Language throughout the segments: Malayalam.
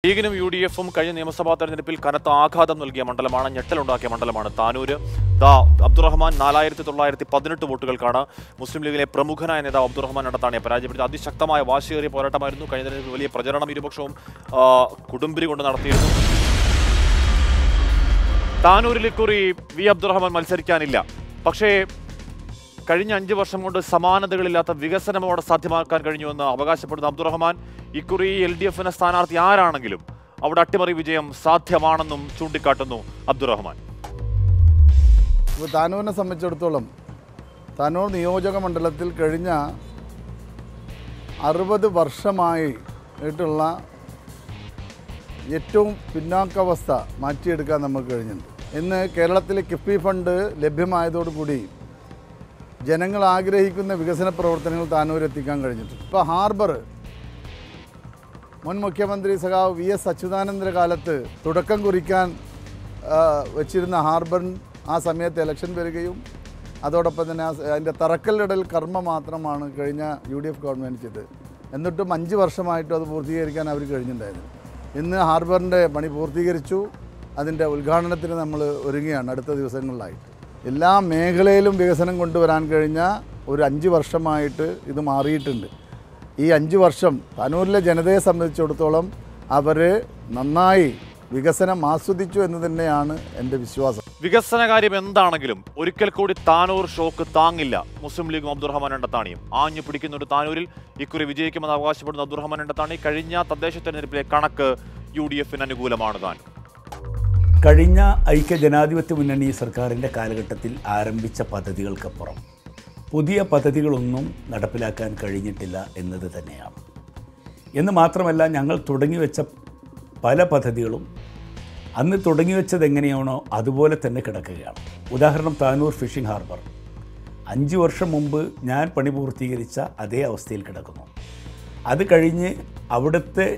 ലീഗിനും യു.ഡി.എഫും കഴിഞ്ഞ നിയമസഭാ തെരഞ്ഞെടുപ്പിൽ കനത്ത ആഘാതം നൽകിയ മണ്ഡലമാണ്, ഞെട്ടലുണ്ടാക്കിയ മണ്ഡലമാണ് താനൂര്. അബ്ദുറഹ്മാൻ 4918 വോട്ടുകൾക്കാണ് മുസ്ലിം ലീഗിലെ പ്രമുഖനായ നേതാവ് അബ്ദുറഹ്മാൻ നടത്താണിയെ പരാജയപ്പെടുത്തി. അതിശക്തമായ വാശിയേറിയ പോരാട്ടമായിരുന്നു. കഴിഞ്ഞ തെരഞ്ഞെടുപ്പിൽ വലിയ പ്രചരണം ഇരുപക്ഷവും കുടുംബരി കൊണ്ട് നടത്തിയിരുന്നു. താനൂരിൽ ഇക്കുറി വി അബ്ദുറഹ്മാൻ മത്സരിക്കാനില്ല. പക്ഷേ കഴിഞ്ഞ 5 വർഷം കൊണ്ട് സമാനതകളില്ലാത്ത വികസനം അവിടെ സാധ്യമാക്കാൻ കഴിഞ്ഞുവെന്ന് അവകാശപ്പെടുന്ന അബ്ദുറഹ്മാൻ ഇക്കുറി LDF സ്ഥാനാർത്ഥി ആരാണെങ്കിലും അവിടെ അട്ടിമറി വിജയം സാധ്യമാണെന്നും ചൂണ്ടിക്കാട്ടുന്നു അബ്ദുറഹ്മാൻ. താനൂരിനെ സംബന്ധിച്ചിടത്തോളം താനൂർ നിയോജക മണ്ഡലത്തിൽ കഴിഞ്ഞ 60 വർഷമായിട്ടുള്ള ഏറ്റവും പിന്നാക്കാവസ്ഥ മാറ്റിയെടുക്കാൻ നമുക്ക് കഴിഞ്ഞിട്ടുണ്ട്. ഇന്ന് കേരളത്തിലെ കിഫ്ബി ഫണ്ട് ലഭ്യമായതോടുകൂടി ജനങ്ങൾ ആഗ്രഹിക്കുന്ന വികസന പ്രവർത്തനങ്ങൾ താനൂരെത്തിക്കാൻ കഴിഞ്ഞിട്ടുണ്ട്. ഇപ്പോൾ ഹാർബർ മുൻ മുഖ്യമന്ത്രി സഖാവ് VS അച്യുതാനന്ദൻ്റെ കാലത്ത് തുടക്കം കുറിക്കാൻ വച്ചിരുന്ന ഹാർബർ ആ സമയത്ത് ഇലക്ഷൻ വരികയും അതോടൊപ്പം തന്നെ അതിൻ്റെ തറക്കല്ലിടൽ കർമ്മ മാത്രമാണ് കഴിഞ്ഞ UDF ഗവൺമെൻറ് ചെയ്തത്. എന്നിട്ടും 5 വർഷമായിട്ടും അത് പൂർത്തീകരിക്കാൻ അവർ കഴിഞ്ഞിട്ടുണ്ടായിരുന്നു. ഇന്ന് ഹാർബറിൻ്റെ പണി പൂർത്തീകരിച്ചു. അതിൻ്റെ ഉദ്ഘാടനത്തിന് നമ്മൾ ഒരുങ്ങുകയാണ് അടുത്ത ദിവസങ്ങളിലായിട്ട്. എല്ലാ മേഖലയിലും വികസനം കൊണ്ടുവരാൻ കഴിഞ്ഞ ഒരു 5 വർഷമായിട്ട് ഇത് മാറിയിട്ടുണ്ട്. ഈ 5 വർഷം താനൂരിലെ ജനതയെ സംബന്ധിച്ചിടത്തോളം അവർ നന്നായി വികസനം ആസ്വദിച്ചു എന്ന് തന്നെയാണ് എൻ്റെ വിശ്വാസം. വികസന കാര്യം എന്താണെങ്കിലും ഒരിക്കൽ കൂടി താനൂർ ഷോക്ക് താങ്ങില്ല മുസ്ലിം ലീഗും അബ്ദുറഹ്മാൻ രണ്ടത്താണിയും. ആഞ്ഞു പിടിക്കുന്ന ഒരു താനൂരിൽ ഇക്കുറി വിജയിക്കുമെന്ന് അവകാശപ്പെടുന്ന അബ്ദുറഹ്മാൻ രണ്ടത്താണി കഴിഞ്ഞ തദ്ദേശ തെരഞ്ഞെടുപ്പിലെ കണക്ക് UDF അനുകൂലമാണ്. താൻ കഴിഞ്ഞ ഐക്യജനാധിപത്യ മുന്നണി സർക്കാരിൻ്റെ കാലഘട്ടത്തിൽ ആരംഭിച്ച പദ്ധതികൾക്കപ്പുറം പുതിയ പദ്ധതികളൊന്നും നടപ്പിലാക്കാൻ കഴിഞ്ഞിട്ടില്ല എന്നത് തന്നെയാണ്. എന്ന് മാത്രമല്ല, ഞങ്ങൾ തുടങ്ങിവെച്ച പല പദ്ധതികളും അന്ന് തുടങ്ങിവെച്ചത് എങ്ങനെയാണോ അതുപോലെ തന്നെ കിടക്കുകയാണ്. ഉദാഹരണം താനൂർ ഫിഷിംഗ് ഹാർബർ 5 വർഷം മുമ്പ് ഞാൻ പണി പൂർത്തീകരിച്ച അതേ അവസ്ഥയിൽ കിടക്കുന്നു. അത് കഴിഞ്ഞ് അവിടുത്തെ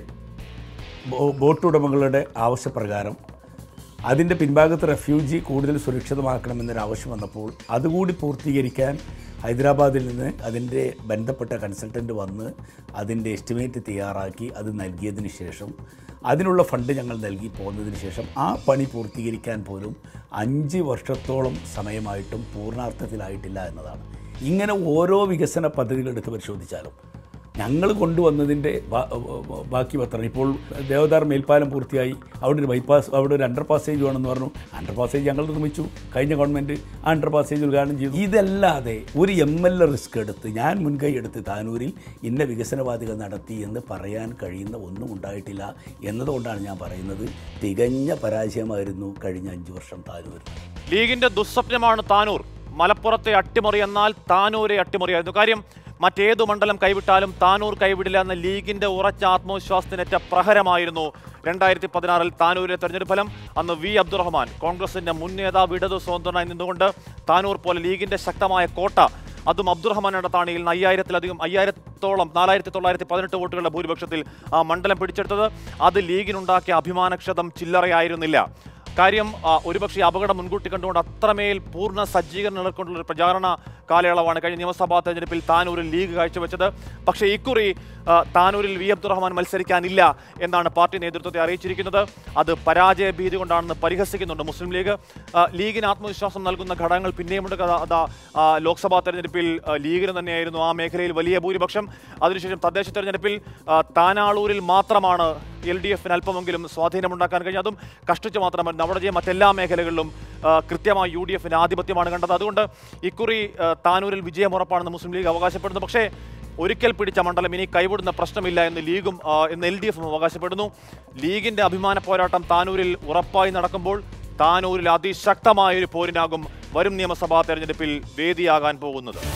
ബോട്ടുടമകളുടെ ആവശ്യപ്രകാരം അതിൻ്റെ പിൻഭാഗത്ത് റെഫ്യൂജി കൂടുതൽ സുരക്ഷിതമാക്കണമെന്നൊരാവശ്യം വന്നപ്പോൾ അതുകൂടി പൂർത്തീകരിക്കാൻ ഹൈദരാബാദിൽ നിന്ന് അതിൻ്റെ ബന്ധപ്പെട്ട കൺസൾട്ടൻ്റ് വന്ന് അതിൻ്റെ എസ്റ്റിമേറ്റ് തയ്യാറാക്കി അത് നൽകിയതിന് ശേഷം അതിനുള്ള ഫണ്ട് ഞങ്ങൾ നൽകി പോകുന്നതിന് ശേഷം ആ പണി പൂർത്തീകരിക്കാൻ പോലും 5 വർഷത്തോളം സമയമായിട്ടും പൂർണ്ണാർത്ഥത്തിലായിട്ടില്ല എന്നതാണ്. ഇങ്ങനെ ഓരോ വികസന പദ്ധതികൾ എടുത്ത് പരിശോധിച്ചാലും ഞങ്ങൾ കൊണ്ടുവന്നതിൻ്റെ ബാക്കി പത്രം ഇപ്പോൾ ദേവദാർ മേൽപ്പാലം പൂർത്തിയായി. അവിടെ ഒരു ബൈപ്പാസ്, അവിടെ ഒരു അണ്ടർ പാസേജ് വേണമെന്ന് പറഞ്ഞു. അണ്ടർ പാസേജ് ഞങ്ങൾ നിർമ്മിച്ചു. കഴിഞ്ഞ ഗവൺമെൻറ് ആ അണ്ടർ പാസേജ് ഉദ്ഘാടനം ചെയ്തു. ഇതല്ലാതെ ഒരു MLA റിസ്ക് എടുത്ത് ഞാൻ മുൻകൈ എടുത്ത് താനൂരിൽ ഇന്ന വികസനവാദികൾ നടത്തി എന്ന് പറയാൻ കഴിയുന്ന ഒന്നും ഉണ്ടായിട്ടില്ല എന്നതുകൊണ്ടാണ് ഞാൻ പറയുന്നത് തികഞ്ഞ പരാജയമായിരുന്നു കഴിഞ്ഞ 5 വർഷം താനൂർ. ലീഗിന്റെ ദുസ്വപ്നമാണ് താനൂർ. മലപ്പുറത്തെ അട്ടിമറി എന്നാൽ താനൂരെ അട്ടിമറിയായിരുന്നു. കാര്യം മറ്റേതു മണ്ഡലം കൈവിട്ടാലും താനൂർ കൈവിടില്ല എന്ന ലീഗിന്റെ ഉറച്ച ആത്മവിശ്വാസത്തിനേറ്റ പ്രഹരമായിരുന്നു 2016 താനൂരിലെ തെരഞ്ഞെടുപ്പ് ഫലം. അന്ന് വി അബ്ദുറഹ്മാൻ കോൺഗ്രസിന്റെ മുൻ നേതാവ് ഇടതു സ്വതന്ത്രനായി നിന്നുകൊണ്ട് താനൂർ പോലെ ലീഗിന്റെ ശക്തമായ കോട്ട, അതും അബ്ദുറഹ്മാൻ രണ്ടത്താണിയിൽ 4918 വോട്ടുകളുടെ ഭൂരിപക്ഷത്തിൽ ആ മണ്ഡലം പിടിച്ചെടുത്തത്. അത് ലീഗിനുണ്ടാക്കിയ അഭിമാനക്ഷതം ചില്ലറയായിരുന്നില്ല. കാര്യം ഒരുപക്ഷെ അപകടം മുൻകൂട്ടി കണ്ടുകൊണ്ട് അത്രമേൽ പൂർണ്ണ സജ്ജീകരണം കൊണ്ടുള്ള ഒരു പ്രചാരണ കാലയളവാണ് കഴിഞ്ഞ നിയമസഭാ തെരഞ്ഞെടുപ്പിൽ താനൂരിൽ ലീഗ് കാഴ്ചവെച്ചത്. പക്ഷേ ഇക്കുറി താനൂരിൽ വി അബ്ദുറഹ്മാൻ മത്സരിക്കാനില്ല എന്നാണ് പാർട്ടി നേതൃത്വത്തെ അറിയിച്ചിരിക്കുന്നത്. അത് പരാജയ ഭീതി കൊണ്ടാണെന്ന് പരിഹസിക്കുന്നുണ്ട് മുസ്ലിം ലീഗ്. ലീഗിന് ആത്മവിശ്വാസം നൽകുന്ന ഘടകങ്ങൾ പിന്നെയുമുണ്ട്. ലോക്സഭാ തെരഞ്ഞെടുപ്പിൽ ലീഗിന് തന്നെയായിരുന്നു ആ മേഖലയിൽ വലിയ ഭൂരിപക്ഷം. അതിനുശേഷം തദ്ദേശ തെരഞ്ഞെടുപ്പിൽ താനാളൂരിൽ മാത്രമാണ് LDF അല്പമെങ്കിലും സ്വാധീനമുണ്ടാക്കാൻ കഴിഞ്ഞു. അതും കഷ്ടിച്ച് മാത്രമായിരുന്നു. അവിടെ മറ്റെല്ലാ മേഖലകളിലും കൃത്യമായി UDF ആധിപത്യമാണ് കണ്ടത്. അതുകൊണ്ട് ഇക്കുറി താനൂരിൽ വിജയമുറപ്പാണെന്ന് മുസ്ലിം ലീഗ് അവകാശപ്പെടുന്നു. പക്ഷേ ഒരിക്കൽ പിടിച്ച മണ്ഡലം ഇനി കൈവിടുന്ന പ്രശ്നമില്ല എന്ന് ലീഗും LDF അവകാശപ്പെടുന്നു. ലീഗിന്റെ അഭിമാന പോരാട്ടം താനൂരിൽ ഉറപ്പായി നടക്കുമ്പോൾ താനൂരിൽ അതിശക്തമായൊരു പോരിനാകും വരും നിയമസഭാ തെരഞ്ഞെടുപ്പിൽ വേദിയാകാൻ പോകുന്നത്.